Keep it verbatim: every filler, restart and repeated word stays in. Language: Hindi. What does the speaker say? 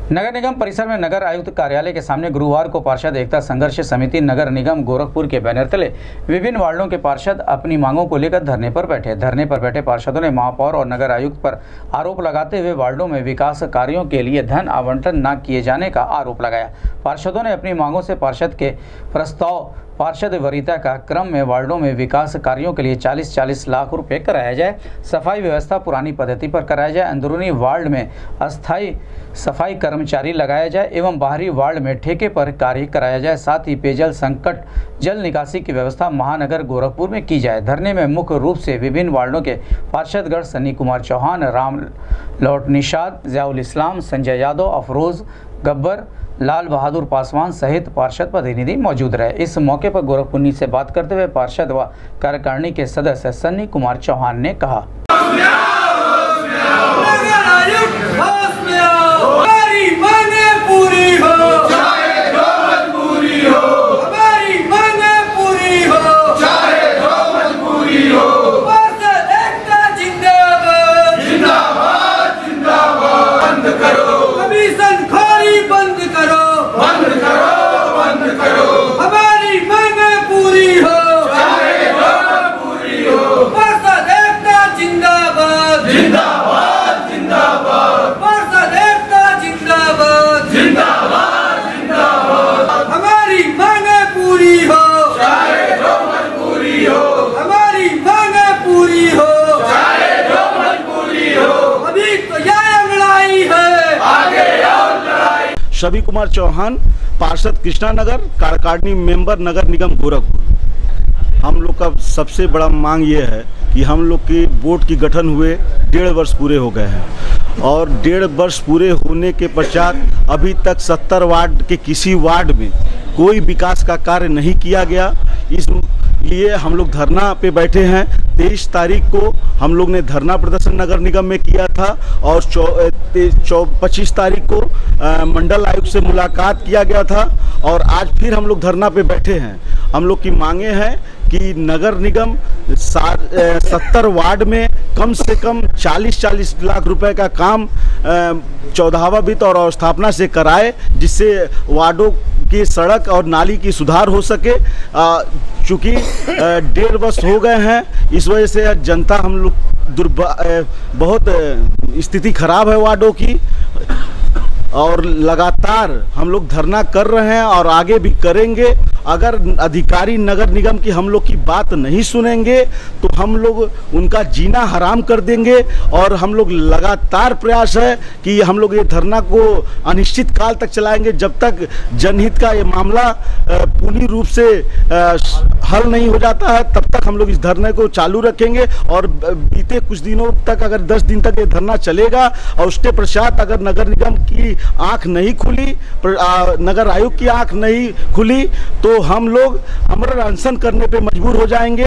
नगर निगम परिसर में नगर आयुक्त कार्यालय के सामने गुरुवार को पार्षद एकता संघर्ष समिति नगर निगम गोरखपुर के बैनर तले विभिन्न वार्डों के पार्षद अपनी मांगों को लेकर धरने पर बैठे। धरने पर बैठे पार्षदों ने महापौर और नगर आयुक्त पर आरोप लगाते हुए वार्डों में विकास कार्यों के लिए धन आवंटन न किए जाने का आरोप लगाया। पार्षदों ने अपनी मांगों से पार्षद के प्रस्ताव पार्षद वरीयता का क्रम में वार्डों में विकास कार्यों के लिए चालीस चालीस लाख रुपए कराया जाए, सफाई व्यवस्था पुरानी पद्धति पर कराया जाए, अंदरूनी वार्ड में अस्थायी सफाई कर्मचारी लगाया जाए एवं बाहरी वार्ड में ठेके पर कार्य कराया जाए। साथ ही पेयजल संकट जल निकासी की व्यवस्था महानगर गोरखपुर में की जाए। धरने में मुख्य रूप से विभिन्न वार्डों के पार्षदगण सन्नी कुमार चौहान, राम लौट निषाद, ज़ियाउल इस्लाम, संजय यादव, अफरोज गब्बर, लाल बहादुर पासवान सहित पार्षद प्रतिनिधि मौजूद रहे। इस मौके पर गोरखपुन्नी से बात करते हुए पार्षद व कार्यकारिणी के सदस्य सन्नी कुमार चौहान ने कहा, छवि कुमार चौहान, पार्षद कृष्णानगर, कार्यकारिणी मेंबर नगर निगम गोरखपुर। हम लोग का सबसे बड़ा मांग ये है कि हम लोग की बोर्ड की गठन हुए डेढ़ वर्ष पूरे हो गए हैं और डेढ़ वर्ष पूरे होने के पश्चात अभी तक सत्तर वार्ड के किसी वार्ड में कोई विकास का कार्य नहीं किया गया। इस लिए हम लोग धरना पे बैठे हैं। तेईस तारीख को हम लोग ने धरना प्रदर्शन नगर निगम में किया था और चौ पच्चीस तारीख को आ, मंडल आयुक्त से मुलाकात किया गया था और आज फिर हम लोग धरना पे बैठे हैं। हम लोग की मांगे हैं कि नगर निगम सत्तर वार्ड में कम से कम चालीस चालीस लाख रुपए का काम चौदहवा वित्त और अवस्थापना से कराए, जिससे वार्डों की सड़क और नाली की सुधार हो सके। चूँकि डेढ़ वर्ष हो गए हैं, इस वजह से जनता हम लोग दुर्भा बहुत स्थिति खराब है वार्डों की और लगातार हम लोग धरना कर रहे हैं और आगे भी करेंगे। अगर अधिकारी नगर निगम की हम लोग की बात नहीं सुनेंगे तो हम लोग उनका जीना हराम कर देंगे और हम लोग लगातार प्रयास है कि हम लोग ये धरना को अनिश्चित काल तक चलाएंगे जब तक जनहित का ये मामला पूर्ण रूप से हल नहीं हो जाता है, तब तक हम लोग इस धरने को चालू रखेंगे। और बीते कुछ दिनों तक, अगर दस दिन तक ये धरना चलेगा और उसके पश्चात अगर नगर निगम की आंख नहीं खुली, नगर आयुक्त की आंख नहीं खुली, तो हम लोग अमर अनशन करने पे मजबूर हो जाएंगे।